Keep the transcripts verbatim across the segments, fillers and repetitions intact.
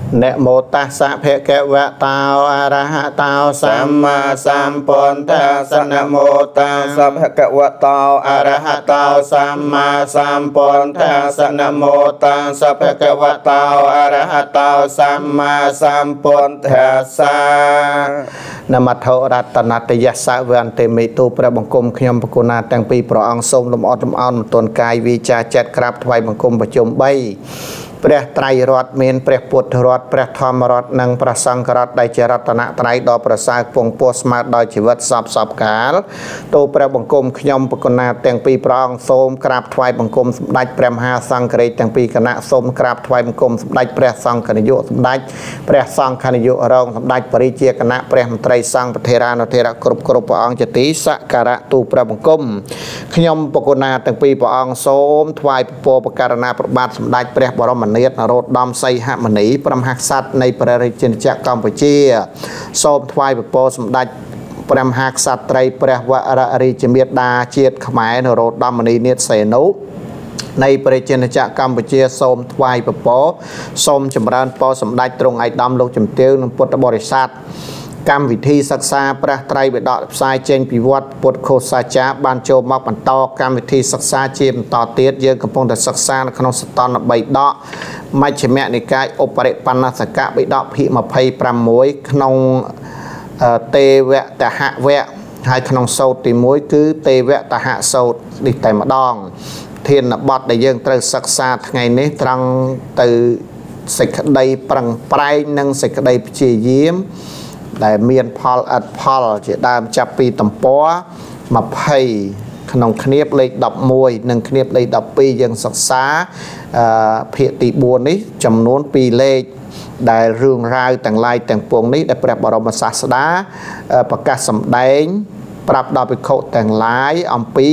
Nẹ mô ta sa phê kẹ vạ tao a ra ha tao samma sambuddhassa. Nẹ mô ta sa phê kẹ vạ tao a ra ha tao samma sambuddhassa. Nẹ mô ta sa phê kẹ vạ tao a ra ha tao samma sambuddhassa. Nam Mô Rát Nát Yassa Vạn Tê Mê Tu Pra Băng Cung Khnyom Bạc Na Tăng Pi Pro Ang Som Lom Ọt Lom On Tôn Cai Vi Cha Chát Krap Thvai Băng Cung Bạch Chôm Bayព្រះត្រៃរតមានព្រះពុទ្ធរតព្រះធម្មរតនិងព្រះសង្ឃរតដែលជារតនត្រ័យដ៏ប្រសើរពងពោះស្មើដោយជីវិតសពសពកាលទូព្រះបង្គំខ្ញុំបកណាទាំងពីរព្រះអង្គសូមក្រាបថ្វាយបង្គំសម្ដេចព្រះមហាសង្ឃរាជទាំងពីរគណៈសូមក្រាបថ្វាយបង្គំសម្ដេចព្រះសង្ឃនាយកសម្ដេចព្រះសង្ឃនាយករងសម្ដេចបរិជាគណៈព្រះមន្ត្រីសង្ឃប្រធារានុធិរៈគ្រប់គ្រប់ព្រះអង្គជាទីសក្ការៈទូព្រះបង្គំខ្ញុំបកណាទាំងពីរព្រះអង្គសូមថ្វាយពរបករណាប្របាទសម្ដេចព្រះបរមនាថនរោត្តមសីហមុនីព្រះមហាក្សត្រនៃព្រះរាជាណាចក្រកម្ពុជាសូមថ្វាយពរសម្ដេចព្រះមហាក្សត្រីព្រះវររាជមាតាជាតិខ្មែរនរោត្តមមុនីនាថសីហនុនៃព្រះរាជាណាចក្រកម្ពុជាសូមថ្វាយពរសូមចម្រើនពរសម្ដេចទ្រង់ឯកឧត្តមលោកជំទាវនិងពុទ្ធបរិស័ទកម្មវិធីសិក្សាព្រះត្រៃបិដកផ្សាយចេញពីវត្តពុទ្ធឃោសាចារបានចូលមកបន្តកម្មវិធីសិក្សាជាបន្តទៀតយើងកំពុងតែសិក្សានៅក្នុងសតនបិដកមជ្ឈិមនិកាយឧបរិបណ្ណសកបិដកភាគម្ភៃប្រាំមួយក្នុងទេវតហវៈហើយក្នុងសូត្រទីមួយគឺទេវតហសូត្រនេះតែម្ដងធានបទដែលយើងត្រូវសិក្សាថ្ងៃនេះត្រង់ទៅសេចក្តីប្រឹងប្រែងនិងសេចក្តីព្យាយាមដែលមានផលឥតផលជាដើមចាប់ពីទំព័រម្ភៃក្នុងคณีបលេខដប់មួយនិងคณีបលេខដប់ពីរយើងសិក្សាភាគទីបួននេះចំនួនពីរលេខដែលរឿងរ៉ាវទាំងឡាយទាំងពួងនេះដែលព្រះបរមសាស្តាប្រកាសសម្ដែងប្រាប់ដល់ភិក្ខុទាំងឡាយអំពី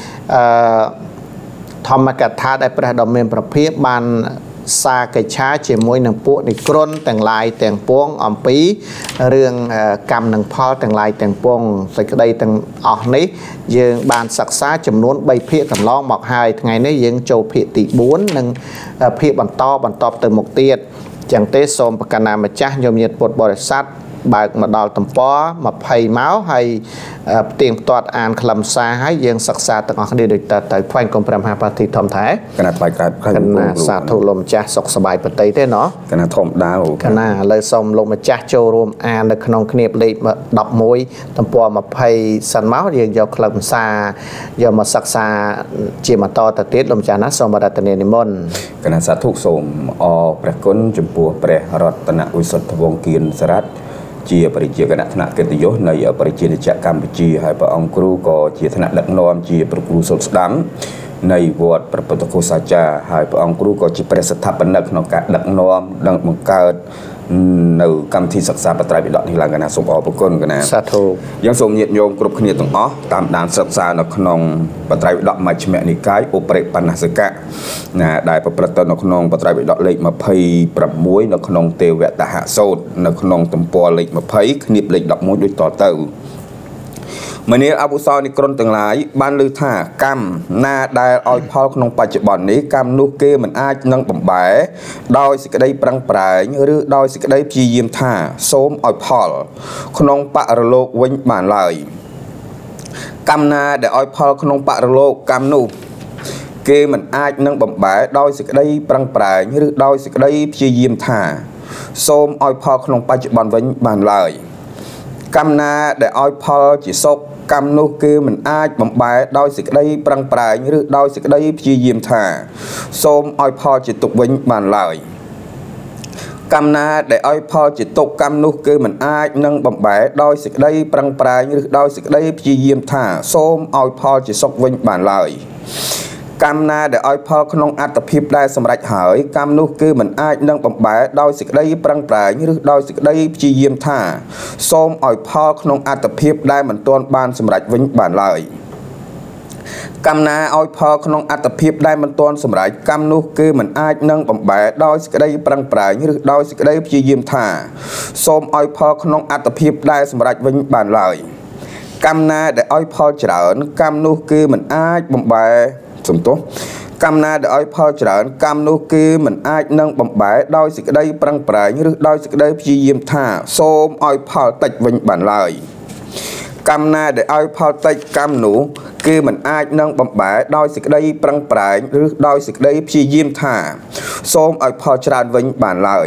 ធម្មកថាដែលព្រះដ៏មានព្រះភិក្ខបានសាកិច្ឆាជាមួយនឹងពួកនិក្រន់ទាំងឡាយទាំងពួងអំពីរឿងកម្មនិងផលទាំងឡាយទាំងពួងសេចក្តីទាំងអស់នេះយើងបានសិក្សាចំនួនបីភាគកន្លងមកហើយថ្ងៃនេះយើងចូលភាគទីបួននិងភាគបន្តបន្តទៅមុខទៀតចឹងទេសូមប្រកាសណាម្ចាស់ញោមញាតិពុទ្ធបរិស័ទបើកមកដល់ទំព័រម្ភៃមកហើយផ្ទៀងផ្ទាត់អានខ្លឹមសារហើយយើងសិក្សាទាំងអស់គ្នាដូចតទៅថ្វាយគុំព្រះមហាបាទីធម្មថាគណៈថ្វាយក្រោយគណៈសាធុលោកម្ចាស់សុខសប្បាយប្រតិទេណោះគណៈធម្មតាគណៈឥឡូវសូមលោកម្ចាស់ចូលរួមអាននៅក្នុងគ្នាលេខដប់មួយទំព័រម្ភៃសិនមកយើងយកខ្លឹមសារយកមកសិក្សាជាបន្តទៅទៀតលោកម្ចាស់ណាសូមបរតនានិមន្តគណៈសាធុសូមអរព្រះគុណចំពោះព្រះរតនវិសុទ្ធវង្សគៀនសរតជាបរិជាគណៈថ្នាក់កិត្តិយសនៃបរិជាណាចក្រកម្ពុជាហើយព្រះអង្គគ្រូក៏ជាថ្នាក់ដឹកនាំជាព្រះគ្រូសុទ្ធស្ដាំនៃវត្តព្រះពុទ្ធឃោសាចារហើយព្រះអង្គគ្រូក៏ជាព្រះស្ថាបនិកក្នុងការដឹកនាំនិងបង្កើតនៅកម្មវិធីសិក្សាបត្រៃបិដកនេះឡើងកណាសូមអរគុណកណាសាធុយើងសូមញាតិញោមគ្រប់គ្នាទាំងអស់តាមដានសិក្សានៅក្នុងបត្រៃបិដកមជ្ឈិមនិកាយឧបរិបណ្ណសកៈណាដែលប្រព្រឹត្តទៅនៅក្នុងបត្រៃបិដកលេខម្ភៃប្រាំមួយនៅក្នុងទេវតហសូត្រនៅក្នុងទំព័រលេខម្ភៃคณีបលេខដប់មួយដូចតទៅមនាលអបុសោនិក្រន់ទាំងឡាយបានលើថាកម្មណាដែលឲ្យផលក្នុងបច្ចុប្បន្ននេះកម្មនោះគេមិនអាចនឹងបំបែដោយសេចក្តីប្រឹងប្រែងឬដោយសេចក្តីព្យាយាមថាសូមឲ្យផលក្នុងបរលោកវិញបានឡើយកម្មណាដែលឲ្យផលក្នុងបរលោកកម្មនោះគេមិនអាចនឹងបំបែដោយសេចក្តីប្រឹងប្រែងឬដោយសេចក្តីព្យាយាមថាសូមឲ្យផលក្នុងបច្ចុប្បន្នវិញបានឡើយកម្មណាដែលឲ្យផលជាសុខកម្មនោះគេមិនអាចបំបែដោយសេចក្តីប្រឹងប្រែងឬដោយសេចក្តីព្យាយាមថាសូមឲ្យផលជាទុក្ខវិញបានឡើយកម្មណាដែលឲ្យផលជាទុក្ខកម្មនោះគេមិនអាចនឹងបំបែដោយសេចក្តីប្រឹងប្រែងឬដោយសេចក្តីព្យាយាមថាសូមឲ្យផលជាសុខវិញបានឡើយកម្មណាដែលឲ្យផលក្នុងអត្តភាពដែលសម្រេចហើយកម្មនោះគឺមិនអាចនឹងបំបែដោយសេចក្តីប្រឹងប្រែងឬដោយសេចក្តីព្យាយាមថាសូមឲ្យផលក្នុងអត្តភាពដែលមិនទាន់បានសម្រេចវិញបានឡើយកម្មណាឲ្យផលក្នុងអត្តភាពដែលមិនទាន់សម្រេចកម្មនោះគឺមិនអាចនឹងបំបែដោយសេចក្តីប្រឹងប្រែងឬដោយសេចក្តីព្យាយាមថាសូមឲ្យផលក្នុងអត្តភាពដែលសម្រេចវិញបានឡើយកម្មណាដែលឲ្យផលច្រើនកម្មនោះគឺមិនអាចបំបែសំទោសកម្មណាដែលឲ្យផលច្រើនកម្មនោះគឺមិនអាចនឹងបំបែដោយសេចក្តីប្រឹងប្រែងឬដោយសេចក្តីព្យាយាមថាសូមឲ្យផលតិចវិញបានឡើយកម្មណាដែលឲ្យផលតិចកម្មនោះគឺមិនអាចនឹងបំបែដោយសេចក្តីប្រឹងប្រែងឬដោយសេចក្តីព្យាយាមថាសូមឲ្យផលច្រើនវិញបានឡើយ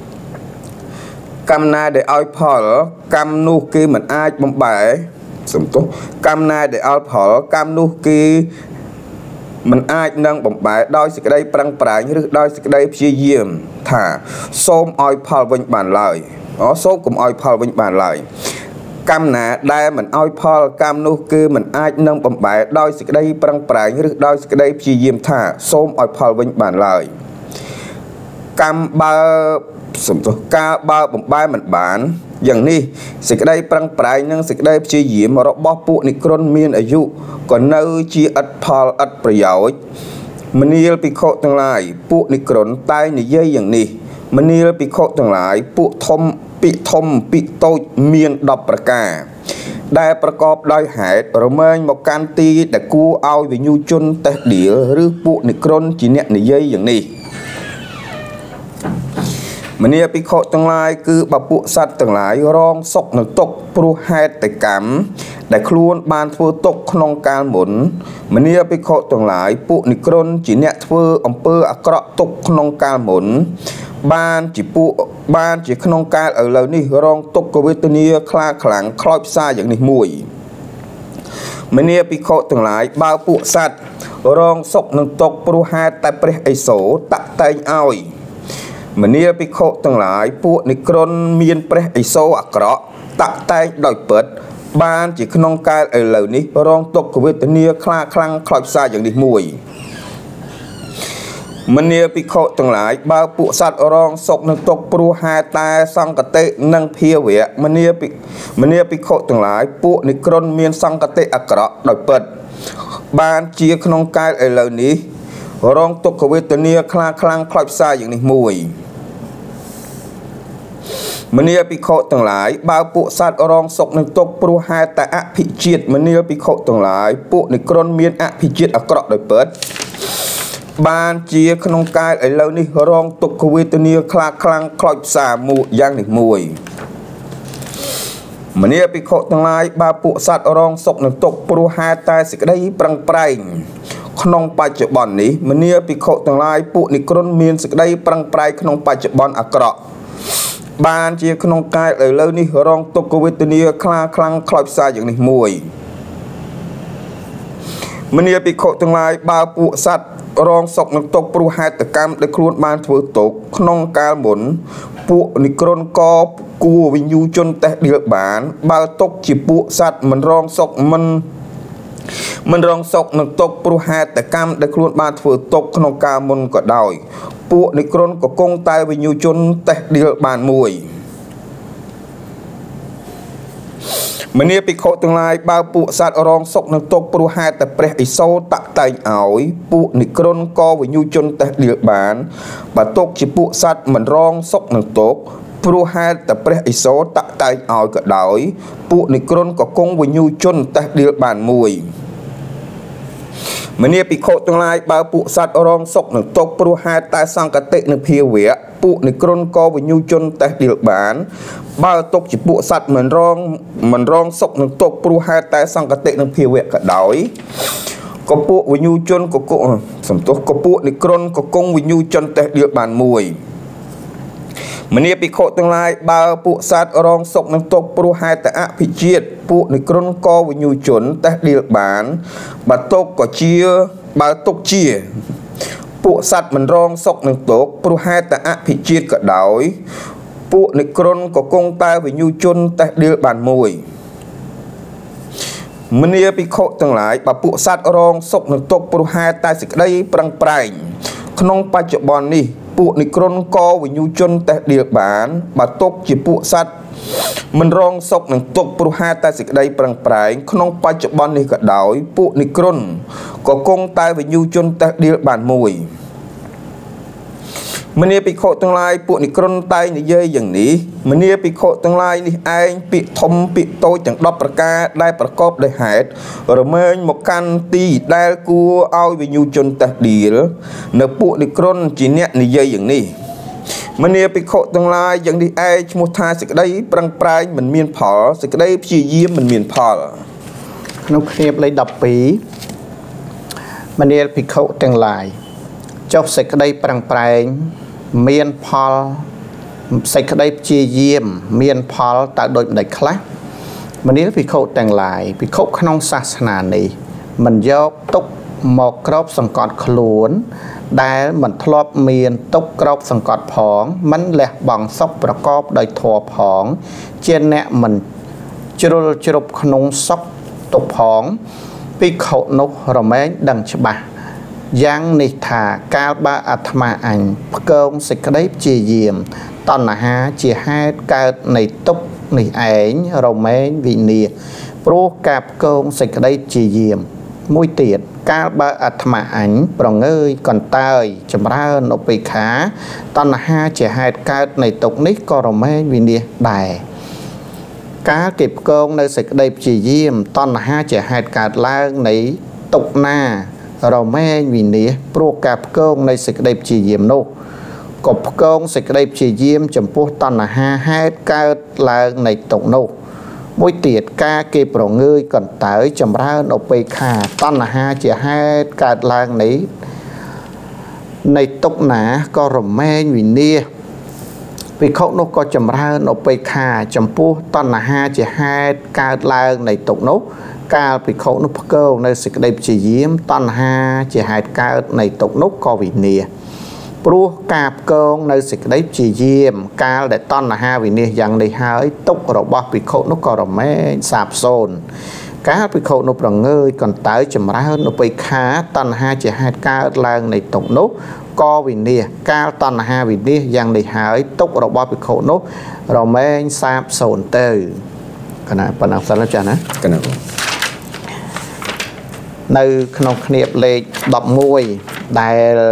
កម្មណាដែលឲ្យផលកម្មនោះគឺមិនអាចបំបែសំទោសកម្មណាដែលឲ្យផលកម្មនោះគឺមិនអាចនឹងបំបែដោយសេចក្តីប្រឹងប្រែងឬដោយសេចក្តីព្យាយាមថាសូមឲ្យផលវិញបានឡើយអូសូមកុំឲ្យផលវិញបានឡើយកម្មណាដែលមិនឲ្យផលកម្មនោះគឺមិនអាចនឹងបំបែដោយសេចក្តីប្រឹងប្រែងឬដោយសេចក្តីព្យាយាមថាសូមឲ្យផលវិញបានឡើយកម្មបើសំទោសការបើបំបែមិនបានយ៉ាងនេះសេចក្តីប្រឹងប្រែងនិងសេចក្តីព្យាយាមរបស់ពួកនិក្រន់មានអាយុក៏នៅជាឥតផលឥតប្រយោជន៍មនាលភិក្ខុទាំងឡាយពួកនិក្រន់តែនិយាយយ៉ាងនេះមនាលភិក្ខុទាំងឡាយពួកធំពាក្យធំពាក្យតូចមានដប់ប្រការដែលប្រកបដោយហេតុរមែងមកកាន់ទីដែលគួរឲ្យវិញ្ញូជនតេះដៀលឬពួកនិក្រន់ជាអ្នកនិយាយយ៉ាងនេះមនាភិក្ខុទាំងឡាយគឺបពួកសត្វទាំងឡាយរងសុខនៅទុក្ខព្រោះហេតុតែកម្មដែលខ្លួនបានធ្វើទុក្ខក្នុងកាលមុនមនាភិក្ខុទាំងឡាយពួកនិក្រន់ជាអ្នកធ្វើអំពើអាក្រក់ទុក្ខក្នុងកាលមុនបានជាពួកបានជាក្នុងកាលឥឡូវនេះរងទុក្ខវេទនាខ្លាខ្លាំងខ្លោចផ្សាយ៉ាងនេះមួយមនាភិក្ខុទាំងឡាយបើពួកសត្វរងសុខនឹងទុក្ខព្រោះហេតុតែព្រះឥសូរតាក់តែងឲ្យមនាភិក្ខុទាំងឡាយពួកនិក្រន់មានព្រះឥសូរអាក្រក់តាក់តែងដោយពិតបានជាក្នុងកាលឥឡូវនេះរងទុក្ខវេទនាខ្លាខ្លាំងខ្លោចផ្សាយ៉ាងនេះមួយមនាភិក្ខុទាំងឡាយបើពួកសត្វរងសុខនឹងទុក្ខព្រោះហេតុតែសង្កតិនិងភាវៈមនាភិមនាភិក្ខុទាំងឡាយពួកនិក្រន់មានសង្កតិអាក្រក់ដោយពិតបានជាក្នុងកាលឥឡូវនេះរងទុក្ខវេទនាខ្លាខ្លាំងខ្លោចផ្សាយ៉ាងនេះមួយមនាភិក្ខុទាំងឡាយបើពួកសត្វរងសុខនឹងទុក្ខព្រោះហេតុតែអភិជាតិមនាភិក្ខុទាំងឡាយពួកនិក្រន់មានអភិជាតិអាក្រក់ដោយពិតបានជាក្នុងកាលឥឡូវនេះរងទុក្ខវេទនាខ្លាខ្លាំងខ្លោចផ្សាមួយយ៉ាងនេះមួយមនាភិក្ខុទាំងឡាយបើពួកសត្វរងសុខនឹងទុក្ខព្រោះហេតុតែសេចក្តីប្រឹងប្រែងក្នុងបច្ចុប្បន្ននេះមនាភិក្ខុទាំងឡាយពួកនិក្រន់មានសេចក្តីប្រឹងប្រែងក្នុងបច្ចុប្បន្នអាក្រក់បានជាក្នុងកាលឥឡូវនេះរងទុក្ខវេទនាខ្លាខ្លាំងខ្លោចផ្សាយ៉ាងនេះមួយមនាភិក្ខុទាំងឡាយបើពួកសត្វរងសុខនឹងទុក្ខព្រោះហេតុកម្មដែលខ្លួនបានធ្វើទុក្ខក្នុងកាលមុនពួកនិក្រន់ក៏គួរវិញ្ញូជនតេះដៀលបានបើទុក្ខជាពួកសត្វមិនរងសុខមិនមិនរងសុខនឹងទុក្ខព្រោះហេតុតែកម្មដែលខ្លួនបានធ្វើទុក្ខក្នុងកាលមុនក៏ដោយពួកនិក្រន់ក៏គង់តែវិញ្ញូជនតេះដៀលបានមួយមនាភិក្ខុទាំងឡាយបើពួកសត្វរងសុខនឹងទុក្ខព្រោះហេតុតែព្រះឥសូរតាក់តែងឲ្យពួកនិក្រន់ក៏វិញ្ញូជនតេះដៀលបានបើទុក្ខជាពួកសត្វមិនរងសុខនឹងទុក្ខព្រោះហេតុតែព្រះឥសូរតាក់តែងឲ្យក៏ដោយពួកនិក្រន់ក៏គង់វិញ្ញូជនតេះដៀលបានមួយមនាភិក្ខុទាំងឡាយបើពួកសត្វរងសុខនឹងទុក្ខព្រោះហេតុតែសង្កតិនិងភាវៈពួកនិក្រន់ក៏វិញ្ញូជនតេះដៀលបានបើទុក្ខជាពួកសត្វមិនរងមិនរងសុខនឹងទុក្ខព្រោះហេតុតែសង្កតិនិងភាវៈក៏ដោយក៏ពួកវិញ្ញូជនក៏គង់សំទោសក៏ពួកនិក្រន់ក៏គង់វិញ្ញូជនតេះដៀលបានមួយមនាភិក្ខុទាំងឡាយបើពួកសត្វរងសុខនឹងទុក្ខព្រោះហេតុតែអភិជាតិពួកនិក្រន់ក៏វិញ្ញូជនតេះដៀលបានបើទុក្ខក៏ជាបើទុក្ខជាពួកសត្វមិនរងសុខនឹងទុក្ខព្រោះហេតុតែអភិជាតិក៏ដោយពួកនិក្រន់ក៏គង់តែវិញ្ញូជនតេះដៀលបានមួយមនាភិក្ខុទាំងឡាយបើពួកសត្វរងសុខនឹងទុក្ខព្រោះហេតុតែសេចក្តីប្រឹងប្រែងក្នុងបច្ចុប្បន្ននេះពួកនិក្រន់ក៏វិញ្ញូជនតេះដៀលបានបើទុក្ខជាពួកសត្វមិនរងសុខនឹងទុក្ខព្រោះហេតុតែសេចក្តីប្រឹងប្រែងក្នុងបច្ចុប្បន្ននេះក៏ដោយពួកនិក្រន់ក៏គង់តែវិញ្ញូជនតេះដៀលបានមួយมณีปิโคตั้งลายปุนิกรนไตในเย่อย่างนี้มณีปิโคตั้งลายนี่เองปิทมปิโตจังดอกประกาได้ประกอบได้หายหรือเมื่อหมกกันตีได้กูเอาไปยูจนตัดดีลเนื้อปุนิกรนจีเนียในเย่อย่างนี้มณีปิโคตั้งลายอย่างนี้เองชมุทาสิกได้ปรังปลายมันเมียนผอสิกได้พี่ยิ้มมันเมียนผอน้องเคลียบเลยดับปีมณีปิโคตั้งลายเจ้าสิกได้ปรังปลายเมียนพอลใส่กระไดจีเยี่ยมเมียนพอลแต่โดยใดคลาวันนี้พิโคแต่งลายพิโคขนมศาสนานี้มันยกตุกหมอกกรอบสังกัดขลุ่นได้เหมือนทลบเมียนตุกกรอบสังกัดผองมันแหลกบังซอกประกอบโดยถั่วผองเจนเนะมันจรุลจรุบขนมซอกตุกผองพิโคนกระแมงดังฉบับยังนิทากาบาอัตมาอันเกิงสิกได้จีเยี่ยมตอนนะฮะจีให้เกิดในตุกในเองเราไม่วิเนียปลูกกับเกิงสิกได้จีเยี่ยมมุ้ยเตียดกาบาอัตมาอันปรองเงยก่อนเตยจำราโนปิขาตอนนะฮะจีให้เกิดในตุกนี้ก็เราไม่วิเนียได้กาเก็บเกิงในสิกได้จีเยี่ยมตอนนะฮะจีให้เกิดล่างในตุกหน้าเราไม่วินิจโปรกับเกิงในสิกได้จีเยี่ยมโนกบเกิงสิกได้จีเยี่ยมจำพวกตอนหาให้การลางในตกโนมุ้ยเตียดกาเก็บรองเงยก่อนเต๋อจำราโนไปขาตอนหาจะให้การลางในในตกหนาก็เราไม่วินิจไปเขาโนก็จำราโนไปขาจำพวกตอนหาจะให้การลางในตกโนการไปเขานุพเกิลในสิกได้จีเยี่ยมตอนหาจะหายการในตกนกก็วิเนียปลูกกาบเกิลในสิกได้จีเยี่ยมการได้ตอนหาวิเนียยังได้หายตกเราบอกไปเขานุกก็เราไม่สาบโซนการไปเขานุปรังเงยก่อนตายจำรานุไปขาตอนหาจะหายการลางในตกนกก็วิเนียการตอนหาวิเนียยังได้หายตกเราบอกไปเขานุเราไม่สาบโซนเตอร์ขณะปนักสันแล้วจ้ะนะขณะในขนมเนียบเลขดอกมวยได้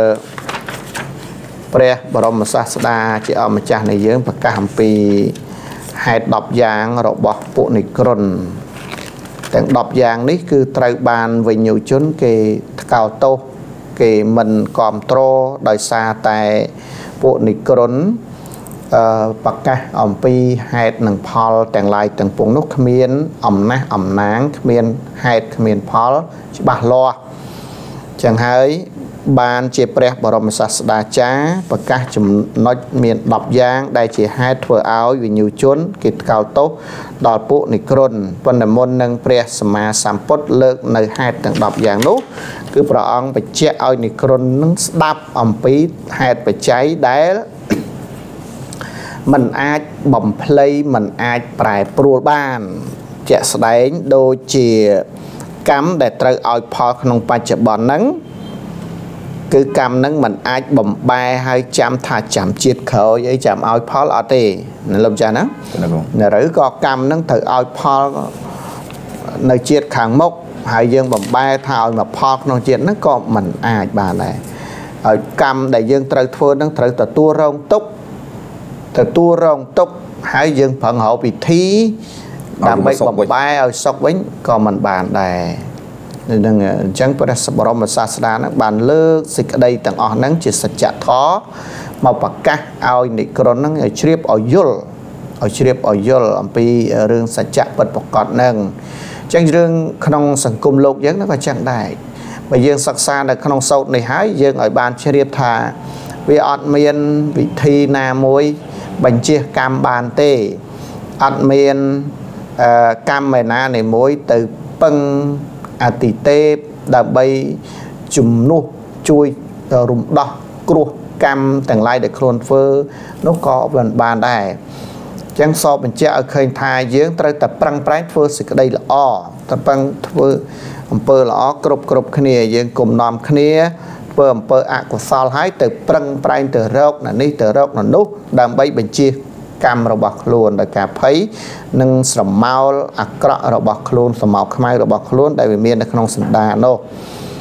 เปรียบรมศาสดาจะเอามาจากในเยื้องประกาศปีให้ดอกยางเราบอกปุนิกรนแต่ดอกยางนี้คือไตรบานวิญญูชนเกเก่าโตเกมันกอมโตโดยซาแต่ปุนิกรนประกาศอมปีให้หนึ่งพอลแต่งลายแต่งปวงนกขมิ้นอมนะอมนางขมิ้นให้ขมิ้นพอลบาลอจังให้บานเจ็บเปรียบบรมศาสดาจ้าประกาศจำนวนเมียนดอกยางได้เจ็บให้ถั่วเอาวิญญูชนกิจเก่าโตดอลปุนิกรนปนมนนังเปรียสมาสามปดเลิกในให้แต่งดอกยางนู้คือพระองค์ไปเจ้าเอานิกรนนั้นดับอมปีให้ไปใจได้มันอาจบ่มเพลย์มันอาจปลายปลูบ้านจะแสดงโดยเจียกรรมแต่ตรเอาพอขนมปัจจุบันนั้นคือกรรมนั้นมันอาจบ่มใบให้จำถ้าจำจิตเขาไอ้จำเอาพอเอาตีนั่นลงใจนะหรือก็กรรมนั้นถือเอาพอในจิตขังมกหายยังบ่มใบถ้าเอามาพอขนมจิตนั้นก็มันอาจบาเลยกรรมแต่ยังตรทั่วนั้นถือแต่ตัวรองตุกแต่ตัวรองตกหายยังผังหอปิธีดำไปบ่มใบเอาซอกวิ่งก็มันบานได้ดังจังพระสัพพรมศาสดานักบานเลิกสิกได้ต่างออกนั้นจิตสัจจะท้อมาปากกะเอาในกรณนั้นเอาเชียบเอายุลเอาเชียบเอายุลอันปีเรื่องสัจจะเปิดประกอบนั่งจังเรื่องขนมสังคมโลกยังนั่นก็จังได้ไปยังศักษาในขนมโซในหายยังเอาบานเชียบทาวิอดเมียนวิธีนามวยบัญชีกรรมบานเตอัดเมียนกรรมเมนาในมวยtừปังอติเตดาใบจุ่มนุช่วยรุมดอกกลัวกรรมแต่งลายเด็กโคลนเฟอร์นกก็บานบานได้จังสอบบัญชีเอาเคยทายเยอะแต่ปรังปลายเฟอร์สิกได้ละอ้อแต่ปรังเฟอร์อำเภอละอ้อกรบกรบขณียังกลุ่มนอมขณีเพิ่มเปิดอักษรให้แต่ปรังปลายแต่โรคนั่นนี่แต่โรคนั่นนุดำใบบัญชีกรรมระบบโคลนโดยการเพย์หนึ่งสมมาอักระระบบโคลนสมมาขมายระบบโคลนได้เมียนในขนมสันดาโน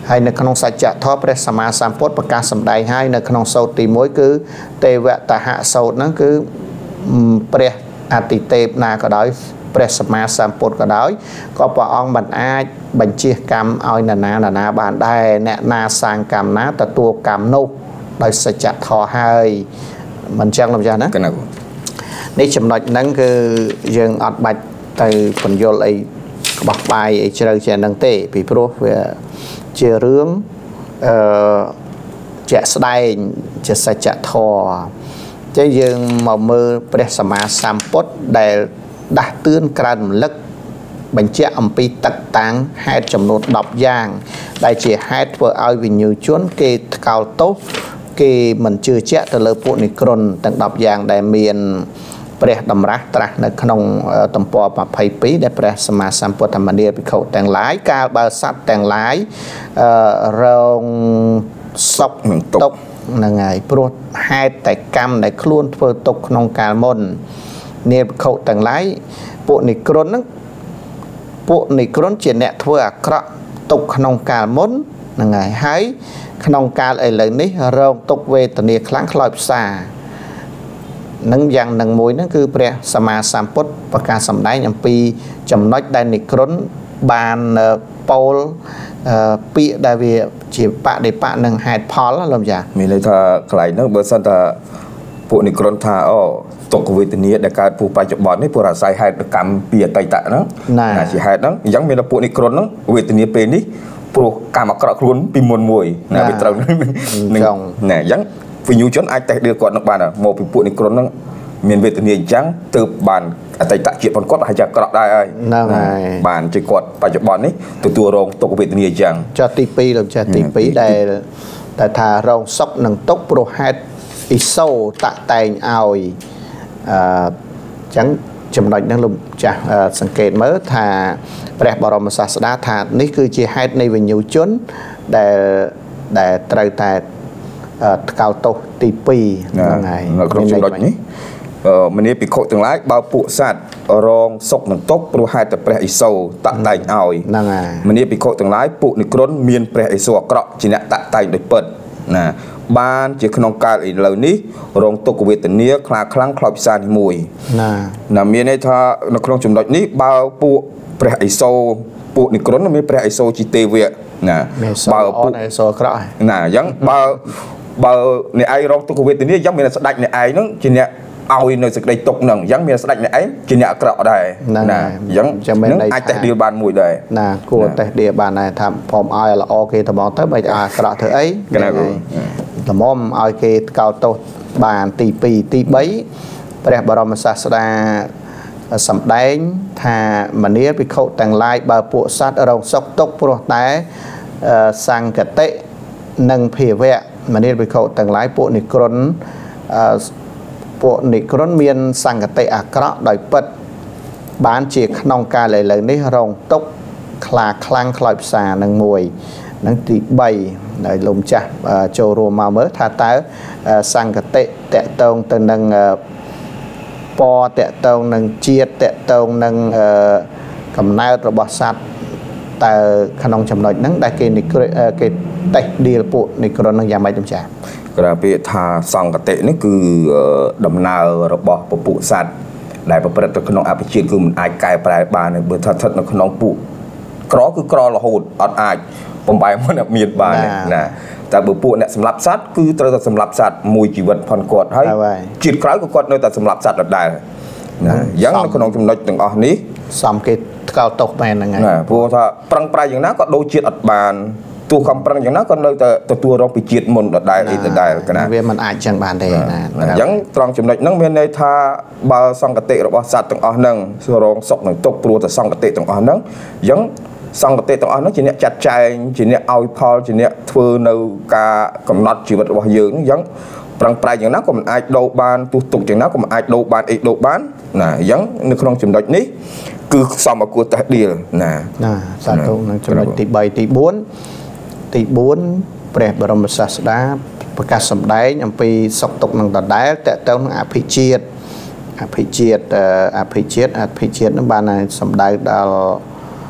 ហើយនៅក្នុងសច្ចធម៌ព្រះសម្មាសម្ពុទ្ធប្រកាសសម្ដែងហើយនៅក្នុងសូត្រទីមួយគឺទេវតហសូត្រហ្នឹងគឺព្រះអតិទេពណាក៏ដោយព្រះសម្មាសម្ពុទ្ធក៏ដោយក៏ព្រះអង្គមិនអាចបញ្ជាកម្មឲ្យនរណានរណាបានដែរអ្នកណាសាងកម្មណាទទួលកម្មនោះដោយសច្ចធម៌ហើយមិនចឹងលោកចាស់ណានេះចំណុចហ្នឹងគឺយើងអត់បាច់ទៅបញ្យល់អីក្បោះបាយអីជ្រៅជាងហ្នឹងទេពីព្រោះវាជារឿងអឺជាក់ស្ដែងជាសច្ចធម៌ចឹងយើងមកមើលព្រះសម្មាសម្ពុទ្ធដែលដាស់តឿនក្រើនរំលឹកបញ្ជាក់អំពីទឹកតាំងហេតុចំនួនដប់យ៉ាងដែលជាហេតុធ្វើឲ្យវិញ្ញាជនគេថ្កោលទោសគេមិនជឿជាក់ទៅលើពួកនិក្រន់ទាំងដប់យ៉ាងដែលមានព្រះតម្រាស់ត្រាស់នៅក្នុងទំព័រยี่สิบสองដែលព្រះសម្មាសម្ពុទ្ធមនាភិក្ខុទាំងឡាយកាលបើសត្វទាំងឡាយរងសុខនឹងទុក្ខហ្នឹងហើយព្រោះហេតុតែកម្មដែលខ្លួនធ្វើទុក្ខក្នុងកាលមុននាភិក្ខុទាំងឡាយពួកនិក្រន់ហ្នឹងពួកនិក្រន់ជាអ្នកធ្វើអាក្រក់ទុក្ខក្នុងកាលមុនហ្នឹងហើយហើយក្នុងកាលឥឡូវនេះរងទុក្ខវេទនាខ្លាំងខ្លោចផ្សានឹងយ៉ាងនឹងមួយហ្នឹងគឺព្រះសម្មាសម្ពុទ្ធប្រកាសសម្ដែងអំពីចំណុចដែលនិក្រន់បានពោលពាក្យដែលវាជាបដិបៈនឹងហេតុផលលោកចាមានន័យថាកន្លែងហ្នឹងបើសិនថាពួកនិក្រន់ថាអូទុក្ខវេទនាដែលកើតពួកបច្ចុប្បន្ននេះព្រោះអាស្រ័យហេតុកម្មពីអតីតហ្នឹងណាជាហេតុហ្នឹងអញ្ចឹងមានតែពួកនិក្រន់ហ្នឹងវេទនាពេលនេះព្រោះកម្មអាក្រក់ខ្លួនពីមុនមួយណាវាត្រូវនឹងណាអញ្ចឹងវិញ្ញាជនអាចតេះដៀលគាត់នឹងបានមកពីពួកនិក្រន់ហ្នឹងមានវេទនាអញ្ចឹងទើបបានអតីតជាតិរបស់គាត់ប្រហែលជាអាក្រក់ដែរហើយហ្នឹងហើយបានជាគាត់បច្ចុប្បន្ននេះទទួលរងទុក្ខវេទនាអញ្ចឹងចុះទីពីរលោកចាស់ទីពីរដែលតែថារងសុខនឹងទុក្ខព្រោះហេតុអ៊ីសូតាក់តែងឲ្យអឺអញ្ចឹងចំណុចហ្នឹងលោកចាស់សង្កេតមើលថាព្រះបរមសាស្តាថានេះគឺជាហេតុនៃវិញ្ញាជនដែលដែលត្រូវតែថ្កោលទោសទីពីរហ្នឹងហើយក្នុងចំណុចនេះមនីភិក្ខុទាំងឡាយបើពួកសត្វរងសុខនឹងទុក្ខព្រោះហេតុតែព្រះឥសូរតាក់តែងឲ្យហ្នឹងហើយមនីភិក្ខុទាំងឡាយពួកនិក្រន់មានព្រះឥសូរអាក្រក់ជាអ្នកតាក់តែងដោយពិតណាបានជាក្នុងកាលឥឡូវនេះរងទុក្ខវេទនាខ្លាខ្លាំងខ្លោចផ្សានេះមួយណាណាមានន័យថានៅក្នុងចំណុចនេះបើពួកព្រះឥសូរពួកនិក្រន់មានព្រះឥសូរជាទេវៈណាបើពួកឥសូរអាក្រក់ណាអញ្ចឹងបើបើអ្នកឯងរងទុក្ខវេទនាអញ្ចឹងមានស្ដេចអ្នកឯងហ្នឹងជាអ្នកឲ្យនៅសេចក្តីទុក្ខហ្នឹងអញ្ចឹងមានស្ដេចអ្នកឯងជាអ្នកអាក្រក់ដែរណាអញ្ចឹងអាចតេះដៀលបានមួយដែរណាគួរតេះដៀលបានដែរថាព្រមឲ្យល្អគេត្មងទៅបើអាក្រក់ធ្វើអីត្មងឲ្យគេកោតទោសបានទីពីរទីបីព្រះបរមសាស្តាសម្ដែងថាមនាភិក្ខុទាំងឡាយបើពួកសត្វរងសុខទុក្ខព្រោះតែសង្កតិនិងភាវៈមនាភិក្ខុទាំងឡាយពួកនិក្រន់ពួកនិក្រន់មានសង្កតិអាក្រក់ដោយពិតបានជាក្នុងកាលឥឡូវនេះរងទុក្ខខ្លាខ្លាំងខ្លោចផ្សានឹងមួយនឹងទីបីដែលលោកម្ចាស់ចូលរួមមកមើលថាតើសង្កតិតកតងទៅនឹងពណ៌តកតងនឹងជាតិតកតងនឹងកំណើតរបស់សត្វតើក្នុងចំណុចហ្នឹងដែលគេគេតេះដៀលពួកនិក្រន់នឹងយ៉ាងម៉េចលោកចា៎ក្រៅពីថាសង្កតិនេះគឺដំណើររបស់ពពួកសត្វដែលប្រព្រឹត្តទៅក្នុងអភិជាតិគឺមិនអាចកែប្រែបានបើថាស្ថិតនៅក្នុងពួកក្រគឺក្ររហូតអត់អាចបំបែកមិនមានបានណាតែបើពួកអ្នកសម្លាប់សត្វគឺត្រូវតែសម្លាប់សត្វមួយជីវិតផនគាត់ហើយជាតិក្រោយក៏គាត់នៅតែសម្លាប់សត្វដដែលណាអញ្ចឹងនៅក្នុងចំណុចទាំងអស់នេះសំគេថ្កោលទោសមែនហ្នឹងហើយណាព្រោះថាប្រឹងប្រែងយ៉ាងណាក៏ដូចជាតិអត់បានទោះខំប្រឹងយ៉ាងណាក៏នៅតែទទួលរងពីជាតិមុនដដែលអីដដែលកណាវាមិនអាចចឹងបានទេណាអញ្ចឹងត្រង់ចំណុចហ្នឹងមានន័យថាបើសង្កតិរបស់សត្វទាំងអស់ហ្នឹងរងសុខនឹងទុក្ខព្រោះតែសង្កតិទាំងអស់ហ្នឹងអញ្ចឹងសង្កតិទាំងអស់ហ្នឹងជាអ្នកចាត់ចែងជាអ្នកឲ្យផលជាអ្នកធ្វើនៅការកំណត់ជីវិតរបស់យើងអញ្ចឹងប្រឹងប្រែងយ៉ាងណាក៏មិនអាចដូរបានទោះទុកយ៉ាងណាក៏មិនអាចដូរបានអីដូរបានណាអញ្ចឹងនៅក្នុងចំណុចនេះគឺសមឲ្យគួរតេះដៀលណាណាសាធុនឹងចំណុចទីបីទីបួនទីបួនព្រះបរមសាស្តាប្រកាសសម្ដែងអំពីសុខទុក្ខនឹងដដែលតកតងនឹងអភិជាតិអភិជាតិអភិជាតិអភិជាតិនឹងបានសម្ដៅដល់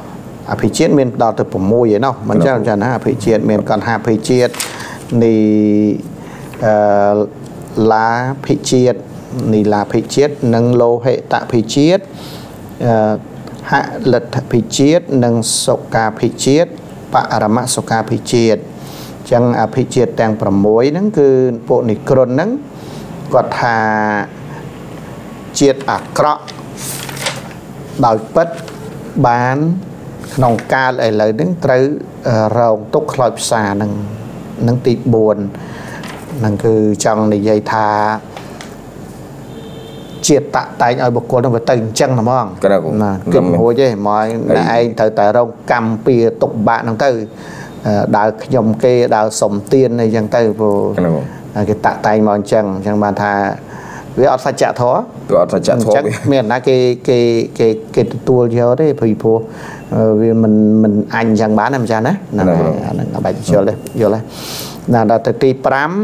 អភិជាតិមានដល់ទៅ6ឯណោះមិនចឹងចាណាអភិជាតិមានកណ្ហាភិជាតិនេះអឺឡាភិជាតិនីឡាភិជាតិនិងលោហិតភិជាតិអឺហលទ្ធភិជាតិនិងសុខាភិជាតិបរមសុខាភិជាតិចឹងអភិជាតិទាំង6ហ្នឹងគឺពួកនិក្រុនហ្នឹងគាត់ថាជាតិអាក្រក់ដោយពិតបានក្នុងកាលឥឡូវហ្នឹងត្រូវរងទុកខ្លោចផ្សាហ្នឹងនឹងទី4ហ្នឹងគឺចង់និយាយថាជាតិតាក់តែងឲ្យបុគ្គលនឹងវាទៅអញ្ចឹងហ្មងណាគិតរួចទេមកឯងត្រូវតែរងកម្មពីទុកបាក់ហ្នឹងទៅដើរខ្ញុំគេដើរសុំទានអីចឹងទៅព្រោះគេតាក់តែងមកអញ្ចឹងអញ្ចឹងបានថាវាអត់សច្ចធម៌វាអត់សច្ចធម៌មានណាគេគេគេគេទទួលយកទេព្រោះព្រោះវាមិនមិនអញអញ្ចឹងបានទេម្ចាស់ណាហ្នឹងអាហ្នឹងអបាច់យល់ទេយល់ទេណាដល់ទៅទី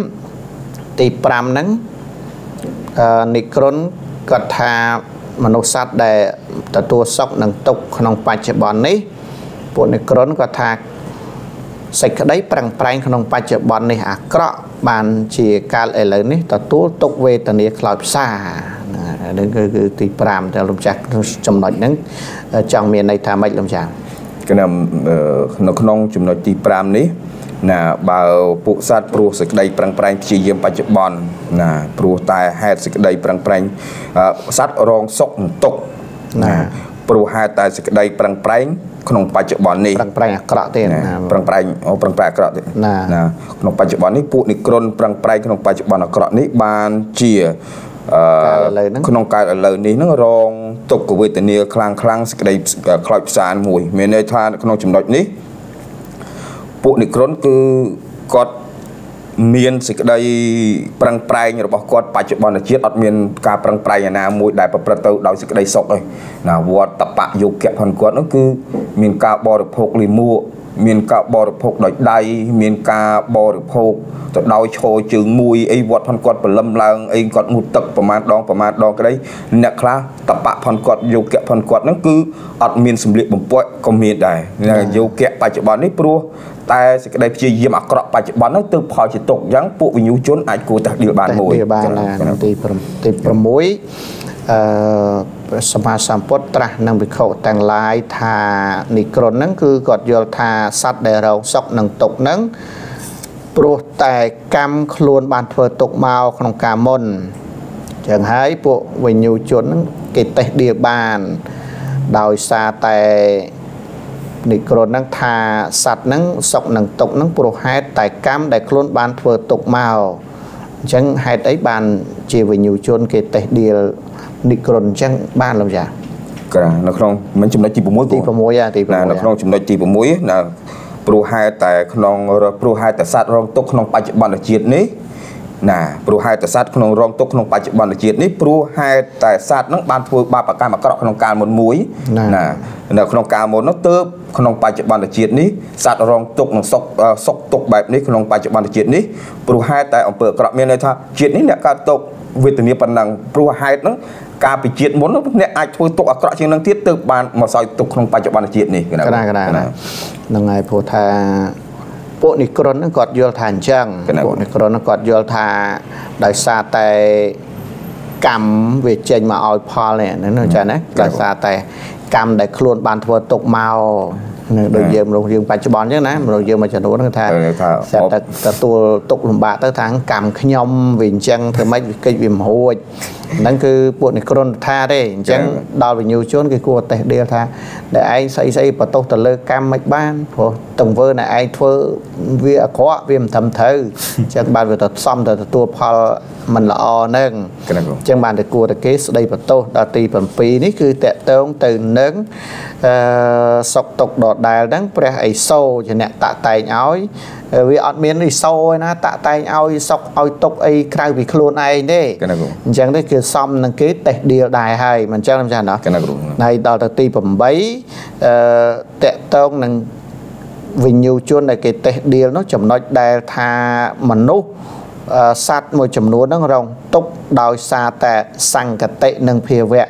5ទី5ហ្នឹងអឺនិក្រុនគាត់ថាមនុស្សសត្វដែលទទួលសុខនិងទុក្ខក្នុងបច្ចុប្បន្ននេះពួកនិក្រុនគាត់ថាសេចក្តីប្រឹងប្រែងក្នុងបច្ចុប្បន្ននេះអាក្រក់បានជាកាលឥឡូវនេះទទួលទុក្ខវេទនាខ្លោចផ្សាហ្នឹងគឺគឺទី5តែលោកចាស់ចំណុចហ្នឹងចង់មានន័យថាម៉េចលោកចាស់ក្នុងនៅក្នុងចំណុចទី5នេះណាបើពួកសត្វព្រោះសេចក្តីប្រឹងប្រែងព្យាយាមបច្ចុប្បន្នណាព្រោះតែហេតុសេចក្តីប្រឹងប្រែងសត្វរងសុខទុក្ខណាព្រោះហេតុតែសេចក្តីប្រឹងប្រែងក្នុងបច្ចុប្បន្ននេះប្រឹងប្រែងអាក្រក់ទេណាប្រឹងប្រែងអូប្រឹងប្រែងអាក្រក់ទេណាក្នុងបច្ចុប្បន្ននេះពួកនិក្រុនប្រឹងប្រែងក្នុងបច្ចុប្បន្នអាក្រក់នេះបានជាអឺក្នុងកាលឥឡូវនេះហ្នឹងរងទុក្ខវេទនាខ្លាំងខ្លាំងសេចក្តីខ្លោចផ្សាមួយមានន័យថាក្នុងចំណុចនេះពួកនិក្រុនគឺគាត់មានសេចក្តីប្រឹងប្រែងរបស់គាត់បច្ចុប្បន្នជាតិអត់មានការប្រឹងប្រែងឯណាមួយដែលប្រព្រឹត្តទៅដោយសេចក្តីសុខទេណាវត្តតបៈយោគៈផងគាត់នោះគឺមានការបរិភោគលិមួកមានការបរិភោគដោយដៃមានការបរិភោគទៅដោយឈរជើងមួយអីវត្តផងគាត់ព្រលឹមឡើងអីគាត់ងូតទឹកប្រមាណដងប្រមាណដងក្តីអ្នកខ្លះតបៈផងគាត់យោគៈផងគាត់ហ្នឹងគឺអត់មានសម្លៀកបំពាក់ក៏មានដែរយោគៈបច្ចុប្បន្ននេះព្រោះតែសេចក្តីព្យាយាមអាក្រក់បច្ចុប្បន្នហ្នឹងទើបផលជាទុកអញ្ចឹងពួកវិញ្ញូជនអាចគួរតែដៀលបានមួយបានទីទី6អឺសម្មាសម្ពុទ្ធត្រាស់នឹងវិខុទាំងឡាយថានិក្រុនហ្នឹងគឺគាត់យល់ថាសត្វដែលរងសុខនិងទុក្ខហ្នឹងព្រោះតែកម្មខ្លួនបានធ្វើទុកមកក្នុងកាលមុនចឹងហើយពួកវិញ្ញូជនហ្នឹងគេតេះដៀលបានដោយសារតែនិក្រុនហ្នឹងថាសត្វហ្នឹងសុខនិងទុក្ខហ្នឹងព្រោះហេតុតែកម្មដែលខ្លួនបានធ្វើទុកមកអញ្ចឹងហេតុអីបានជាវិញ្ញូជនគេតេះដៀលនិក្រុនអញ្ចឹងបានលោកចាក្រនៅក្នុងមិនចំណុចទី6 ទី6ទី 6នៅក្នុងចំណុចទី6ណាព្រោះហេតុតែក្នុងព្រោះហេតុតែសត្វរងទុក្ខក្នុងបច្ចុប្បន្នជាតិនេះណាព្រោះហេតុតែសត្វក្នុងរងទុក្ខក្នុងបច្ចុប្បន្នជាតិនេះព្រោះហេតុតែសត្វហ្នឹងបានធ្វើបាបកម្មអាក្រក់ក្នុងកាលមុនមួយណានៅក្នុងកាលមុននោះទើបក្នុងបច្ចុប្បន្នជាតិនេះសត្វរងទុក្ខនិងសុខសុខទុក្ខបែបនេះក្នុងបច្ចុប្បន្នជាតិនេះព្រោះហេតុតែអំពើអាក្រក់មានន័យថាជាតិនេះអ្នកកើតទុក្ខវេទនាប៉ុណ្ណឹងព្រោះហេតុហ្នឹងការពិជាតិមុនអ្នកអាចធ្វើទុកអាក្រក់ជាងនឹងទៀតទើបបានមកសោយទុកក្នុងបច្ចុប្បន្នជាតិនេះកណាកណាហ្នឹងហើយព្រោះថាពួកនិក្រុនហ្នឹងគាត់យល់ថាអញ្ចឹងពួកនិក្រុនហ្នឹងគាត់យល់ថាដោយសារតែកម្មវាចេញមកឲ្យផលនេះហ្នឹងចាណាដោយសារតែកម្មដែលខ្លួនបានធ្វើទុកមកនៅដូចយើងមនុស្សយើងបច្ចុប្បន្នអញ្ចឹងណាមនុស្សយើងមួយចំនួនហ្នឹងថាស្រាប់តែទទួលទុកលំបាកទៅថាកម្មខ្ញុំវាអញ្ចឹងធ្វើម៉េចវាកិច្ចវាមិនរួចហ្នឹងគឺពួកនិក្រុនថាទេអញ្ចឹងដល់វិញ្ញូជនគេគួរតេះដៀលថាដែលឯងស្អីស្អីបន្ទោសទៅលើកម្មមិនបានព្រោះទង្វើដែលឯងធ្វើវាអាក្រក់វាមិនត្រឹមត្រូវអញ្ចឹងបានវាទៅសំទៅទទួលផលមិនល្អហ្នឹងអញ្ចឹងបានតែគួរតែគេស្ដីបន្ទោសដល់ទី7នេះគឺតកតងទៅនឹងអឺសុកទុកដដែលហ្នឹងព្រះឥសូរជាអ្នកតាក់តែងឲ្យវាអត់មានឥសូរឯណាតាក់តែងឲ្យសុកឲ្យទុកអីក្រៅពីខ្លួនឯងទេអញ្ចឹងទេគឺសមនឹងគេតេះដៀលដែរហើយមិនអញ្ចឹងមិនចាស់ណាហើយដល់ទៅទី8អឺតកតងនឹងវិញ្ញូជនដែលគេតេះដៀលនោះចំណុចដែលថាមនុស្សសត្វមួយចំនួនហ្នឹងរងទុកដោយសារតែសង្កតិនិងភាវៈ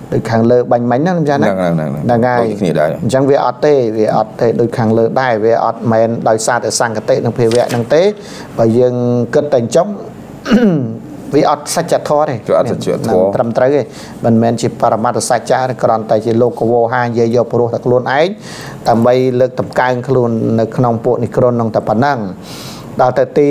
ដូចខាងលើបាញ់មិញហ្នឹងចាណាហ្នឹងហើយអញ្ចឹងវាអត់ទេវាអត់ទេដូចខាងលើដែរវាអត់មែនដោយសារតែសង្កតិនិងភាវៈហ្នឹងទេបើយើងគិតតែចុងវាអត់សច្ចធម៌ទេអត់សច្ចធម៌ត្រឹមត្រូវទេមិនមែនជាបរមត្ថសច្ចៈទេគ្រាន់តែជាលោកកវោហានិយាយយកព្រោះតែខ្លួនឯងដើម្បីលើកតម្កើងខ្លួននៅក្នុងពួកនិក្រននឹងតែប៉ុណ្ណឹងដល់ទៅទី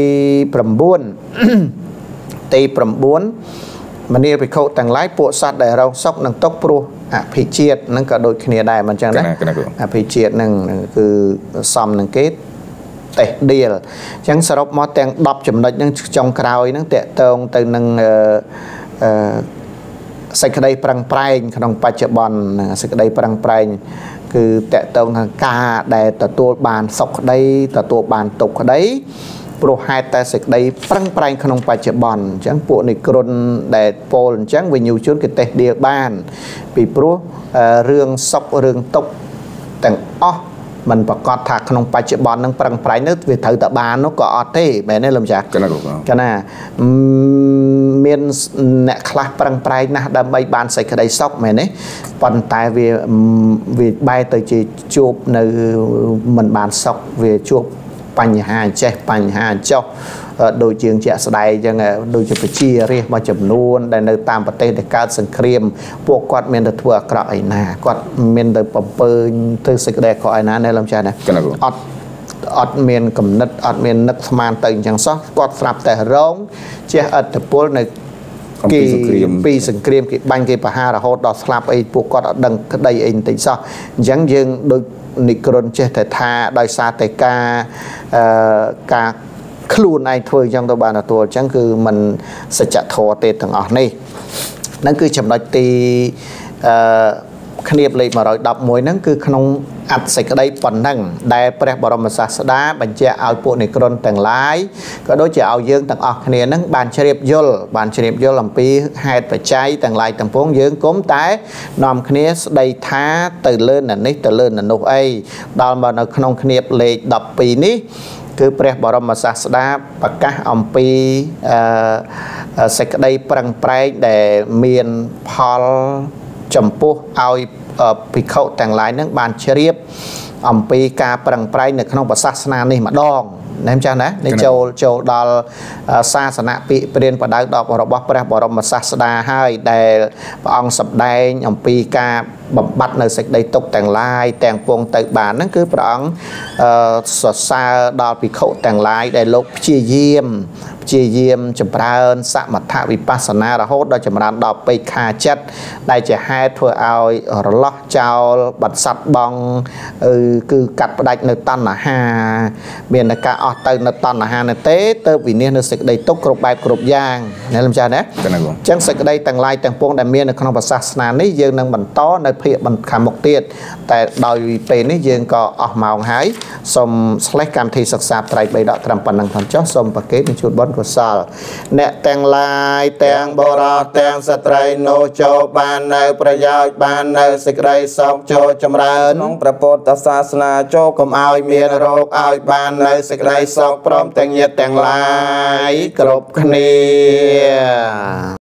9ទី9មនាលភិក្ខុទាំងឡាយពួកសត្វដែលរងសុខនឹងទុកព្រោះអភិជាតិនឹងក៏ដូចគ្នាដែរមិនចឹងណាអភិជាតិនឹងគឺសំនឹងគេតេះដៀលអញ្ចឹងសរុបមកទាំងដប់ចំណុចហ្នឹងចុងក្រោយហ្នឹងតកតងទៅនឹងអឺអឺសេចក្តីប្រឹងប្រែងក្នុងបច្ចុប្បន្នសេចក្តីប្រឹងប្រែងគឺតកតងនឹងការដែលទទួលបានសុខក្តីទទួលបានទុក្ខក្តីព្រោះហេតុតែសេចក្តីប្រឹងប្រែងក្នុងបច្ចុប្បន្នអញ្ចឹងពួកនិក្រនដែលពោលអញ្ចឹងវិញ្ញាជនគេតេះដៀលបានពីព្រោះរឿងសុខរឿងទុក្ខទាំងអស់มันប្រកាសថាក្នុងបច្ចុប្បន្ននឹងប្រឹងប្រែងនោះវាត្រូវតែបាននោះក៏អត់ទេមែនទេលោកម្ចាស់កណាកណាមានអ្នកខ្លះប្រឹងប្រែងណាស់ដើម្បីបានសេចក្តីសុខមែនទេប៉ុន្តែវាវាបែរទៅជាជួបនៅមិនបានសុខវាជួបបញ្ហាចេះបញ្ហាចុះដូចជាងជាក់ស្ដែងអញ្ចឹងដូចជាប្រជារាស្ត្រមួយចំនួនដែលនៅតាមប្រទេសដែលកើតសង្គ្រាមពួកគាត់មានទៅធ្វើអាក្រក់ឯណាគាត់មានទៅបំពើទៅសេចក្តីអាក្រក់ឯណាណែលោកចាណាអត់អត់មានគំនិតអត់មាននឹកស្មានទៅអញ្ចឹងសោះគាត់ស្រាប់តែរងជះឥទ្ធិពលនៅគេពីសង្គ្រាមគេបាញ់គេប្រហាររហូតដល់ស្លាប់អីពួកគាត់អត់ដឹងក្តីអីបន្តិចសោះអញ្ចឹងយើងដូចនិក្រនចេះតែថាដោយសារតែការអឺការខ្លួនឯងធ្វើអញ្ចឹងទៅបានទទួលអញ្ចឹងគឺมันសច្ចធម៌ទេទាំងអស់នេះហ្នឹងគឺចំណុចទីអឺគ្នាបលេខមួយរយដប់មួយហ្នឹងគឺក្នុងអត្ថសេចក្តីប៉ុណ្ណឹងដែលព្រះបរមសាស្តាបញ្ជាក់ឲ្យពួកនិក្រនទាំងឡាយក៏ដូចជាឲ្យយើងទាំងអស់គ្នាហ្នឹងបានជ្រាបយល់បានជ្រាបយល់អំពីហេតុបច្ច័យទាំងឡាយទាំងពួងយើងគុំតែនាំគ្នាស្ដីថាទៅលើនៅនេះទៅលើនៅនោះអីដល់មកនៅក្នុងគ្នាបលេខដប់ពីរនេះគឺព្រះបរមសាស្តាប្រកាសអំពីអឺសេចក្តីប្រឹងប្រែងដែលមានផលចំពោះឲ្យភិក្ខុទាំងឡាយនឹងបានជ្រាបអំពីការប្រឹងប្រែងនៅក្នុងសាសនានេះម្ដងណាមចាស់ណានេះចូលចូលដល់សាសនាពាក្យព្រានបដៅដល់របស់ព្រះបរមសាស្តាហើយដែលព្រះអង្គសម្ដែងអំពីការបំបត្តិនៅសេចក្តីទុក្ខទាំងឡាយទាំងពងទៅបានហ្នឹងគឺព្រះអង្គសរសើរដល់ភិក្ខុទាំងឡាយដែលលោកព្យាយាមព្យាយាមចម្រើនសមថវិបស្សនារហូតដល់ចម្រើនដល់បេក្ខាចិត្តដែលជាហេតុធ្វើឲ្យរលាស់ចោលបាត់សត្វបងគឺកាត់ផ្ដាច់នៅតណ្ហាមានតែការអស់ទៅនៅតណ្ហានោះទេទៅវិនិច្ឆ័យនៅសេចក្តីទុក្ខគ្រប់បែបគ្រប់យ៉ាងណាលោកចាស់ណាអញ្ចឹងសេចក្តីទាំងឡាយទាំងពងដែលមាននៅក្នុងសាសនានេះយើងនឹងបន្តនៅភាគបន្ខាងមុខទៀតតែដោយពេលនេះយើងក៏អស់ម៉ោងហើយសូមស្លេះកម្មវិធីសិក្សាត្រៃបីដកត្រឹមប៉ុណ្ណឹងផងចុះសូមប្រកេតជូនបុណ្យកុសលអ្នកទាំងឡាយទាំងបរិសុទ្ធទាំងស្ត្រីនោះចូលបាននៅប្រយោជន៍បាននៅសេចក្តីសុខចូលចម្រើនក្នុងព្រះពុទ្ធសាសនាចូលកុំឲ្យមានរោគឲ្យបាននៅសេចក្តីសុខព្រមទាំងញាតិទាំងឡាយគ្រប់គ្នា